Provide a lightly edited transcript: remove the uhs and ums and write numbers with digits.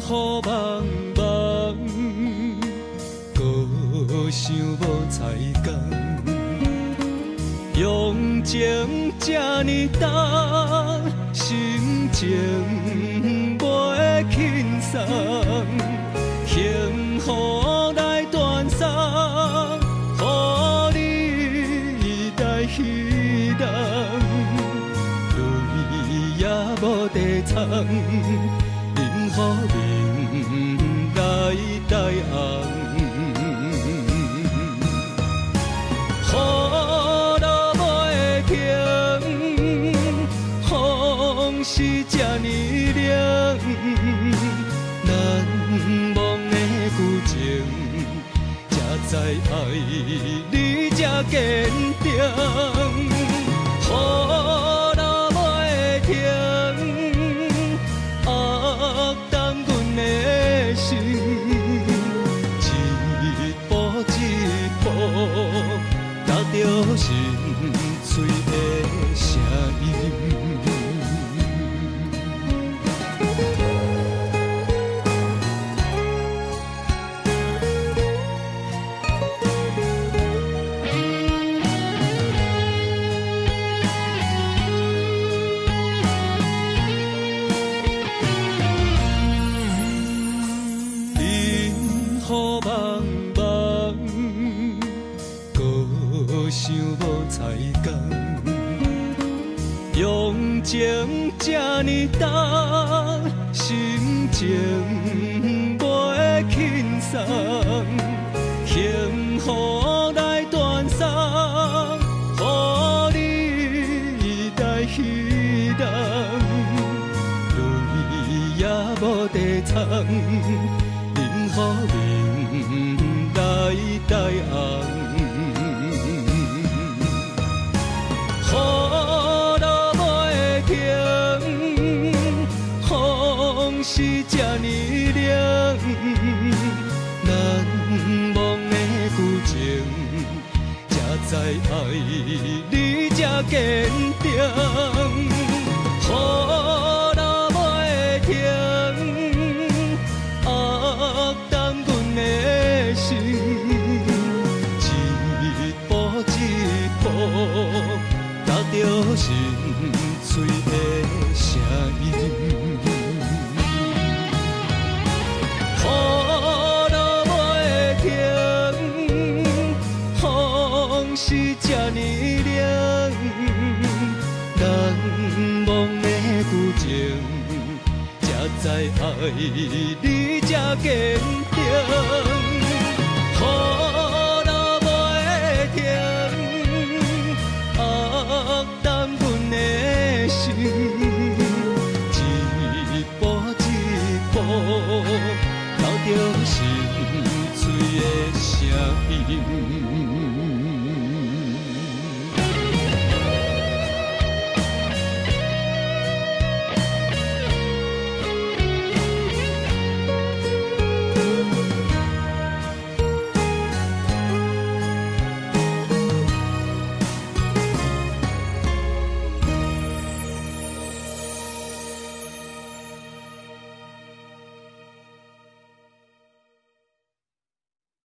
茫茫，搁想无彩工。用情这呢重，心情袂轻松，幸福来传送，予你来彼人，泪也无地藏，任乎面来来红。是这呢凉，难忘的旧情，才知爱你这坚定。雨若袂停，压冻阮的心，一步一步，踏着心碎的声音。茫茫，搁想无彩工。用情这呢重，心情袂轻松。幸福来传送，予你来彼人，泪也无地藏。任乎面来来红，雨若袂停，风是这呢凉，难忘的旧情，才知爱你这坚定。雨若袂停。心，一步一步，踏着心碎的声音。雨若袂停，风是这呢凉，难忘的旧情，才知爱你这坚定。雨若袂停，压冻阮的心，一步一步，踏着心碎的声音。